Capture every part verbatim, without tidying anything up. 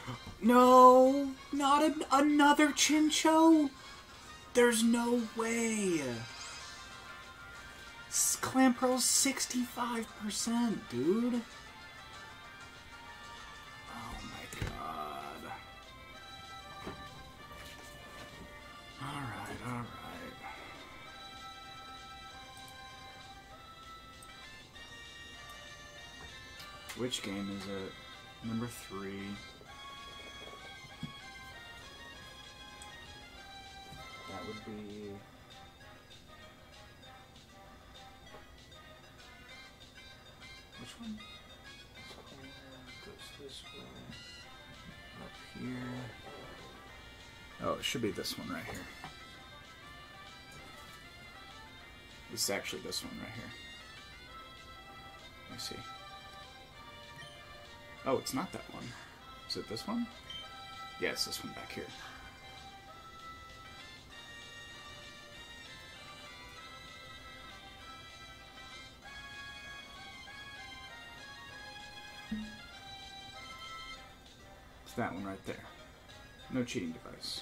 No, not an, another Chinchou. There's no way. Clamperl's sixty-five percent, dude. Oh my god. Alright, alright. Which game is it? Number three. That would be... Which one? Goes this way. Up here. Oh, it should be this one right here. This is actually this one right here. Let me see. Oh, it's not that one. Is it this one? Yeah, it's this one back here. It's that one right there. No cheating device.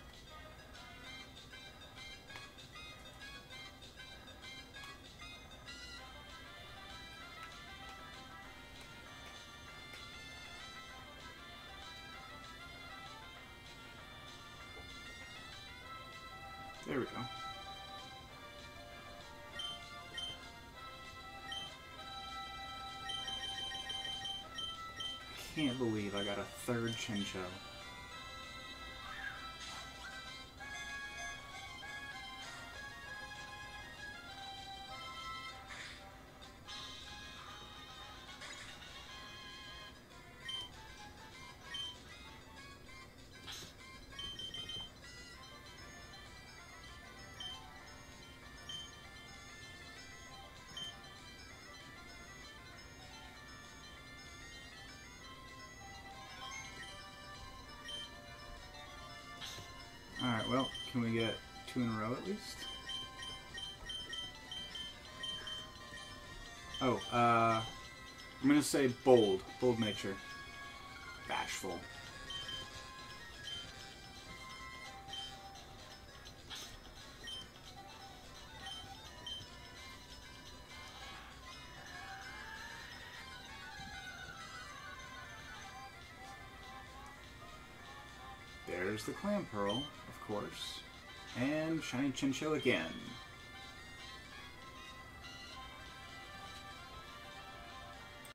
There we go. I can't believe I got a third Chinchou. Alright, well, can we get two in a row at least? Oh, uh, I'm gonna say bold. Bold nature. Bashful. There's the Clamperl, of course. And shiny Chinchou again.